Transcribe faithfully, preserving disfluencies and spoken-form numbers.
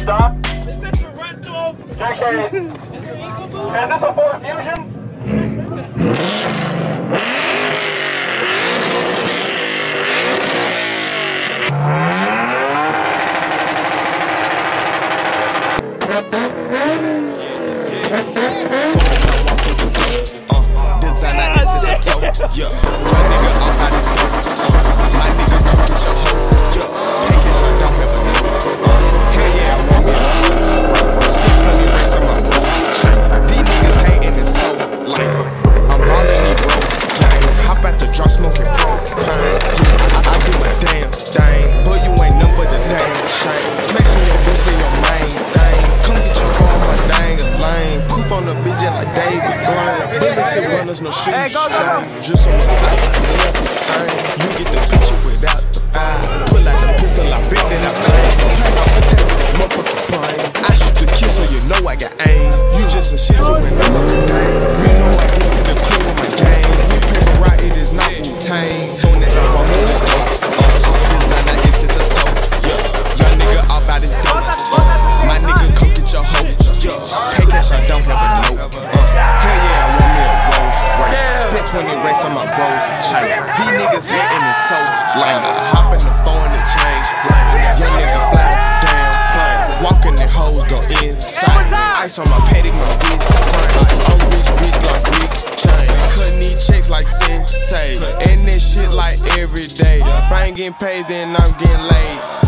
stop. J K, is this a Ford Fusion? Uh, designer, this is a toe. Yeah, young nigga all out his dope. Uh, my nigga come get your hoe. Yeah, hey, guess I don't ever know. Uh, hell yeah, I want me a hoe. Still twenty racks on my road. These niggas hating is so lame. I'm ballin' these bro. Gang, hop out the drop smoking pro. Pain. I, I do my damn thing. Boy, you ain't nothing but a damn shame. Smashing your bitch for your main thing. Come get your phone, my dang a lane. Poof on the bitch like David Blaine. Bullets and runners, no shoes, shine. Just on my side, left the stain. You get the picture without the fire. Pull out the pistol, I bit then I bang. Pass off the table, motherfucker plane. I shoot the kill so you know I got aim. You just a shit so when I'm up and dang. You know I get to the clue with my game. We paper right, it is not Wu-Tang. Soon as I walk in the door, uh, designer, it's in the toe. Yeah, young nigga all about his dope. Uh, my nigga come get your hoe. Yeah, pay cash, I don't have a note. Uh, hell yeah, I want me a Rolls Royce. Spent twenty racks on my Rolls chain. These niggas hating is so lame. I hop in the phone and change lane. Young nigga flies down plane. Walking the hoes go insane. Ice on my paddock, my wrist. I'm rich, big like big chain. Cutting these checks like Sensei. And this shit like every day. If I ain't getting paid, then I'm getting laid.